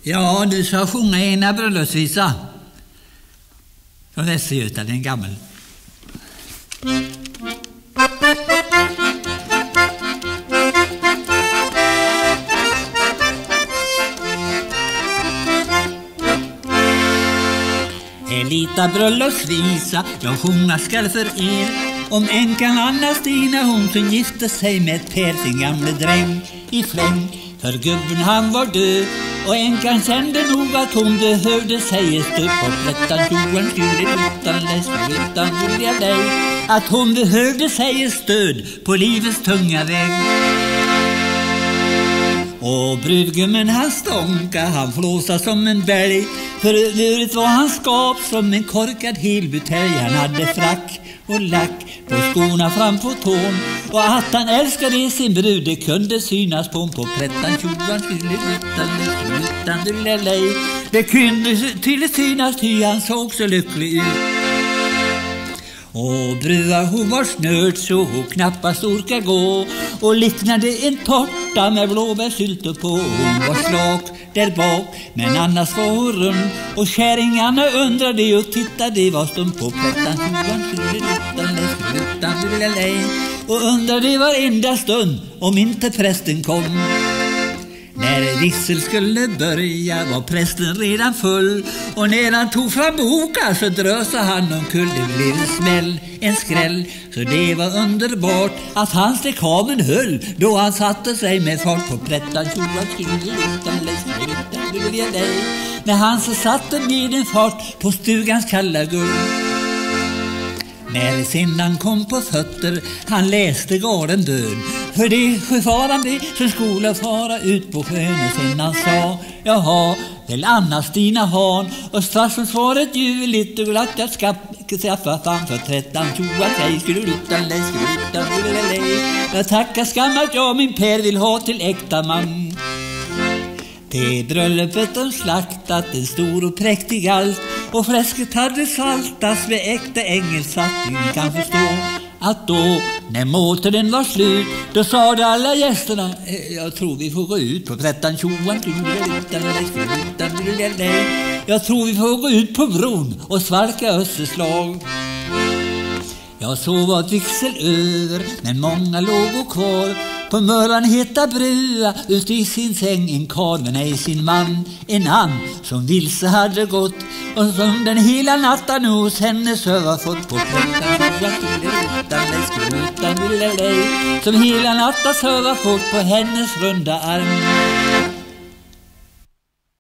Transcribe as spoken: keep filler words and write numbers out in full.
Ja, du ska sjunga ena bröllopsvisa. Från Västergötland, en gammal. En liten bröllopsvisa jag sjunga skall för er, om änkan Anna-Stina, hon som gifte sig med Per, sin gamle dräng i fläng. För gubben han var död och änkan kände nog att hon behövde sig ett stöd på plättan. Johan skulle utan läs utan vilja dig, att hon behövde sig ett stöd på livets tunga väg. Och brudgummen han stånka, han flåsa som en berg. För övrigt var han skap som en korkad helbutelj. Han hade frack och lack på skorna fram på tån, och att han älskade sin brud det kunde synas på på prättan. Tjoan skulle utan utan du lej, det kunde till synas ty han såg så lycklig ut. Och brudar hon var snörd så hon knappast orkar gå, och liknade en torta med blåbärssylt på. Hon var slak där bak, men annars var hon rund, och kärringarna undrade och tittade vad stod på plättan. Och undrade varenda stund om inte prästen kom. När vissel skulle börja var prästen redan full, och när han tog fram boka så drösade han omkull. Det blev en smäll, en skräll, så det var underbart att hans dekamen höll då han satte sig med fart på prättan. När han så satte med en fart på stugans kalla guld. När sinnan kom på fötter, han läste garen död. För det sjöfarande som skola fara ut på sjön, och sinnan sa, jaha, väl Anna-Stina han. Och straffen svaret ljuvligt och glatt att skaffa framför trettan. Tjoa sig, skulle utan läs, skulle utan lej. Jag tackar skam att jag min Per vill ha till äkta man. Till bröllopet de slaktat en stor och präktig allt, och fläsket hade saltats med äkta engelsatt. Ni kan förstå att då, när måten var slut, då sa alla gästerna, jag tror vi får gå ut på prättan. Tjoan, jag tror vi får gå ut på bron och svalka österslag. Jag sov att vixel över, men många låg och kvar. På mörran heta brua, ut i sin säng en karl, men ej sin man, en ann som vilse hade gått, och som den hela natten hos henne söva fått på plättan. Som hela natten söva fått på hennes runda arm.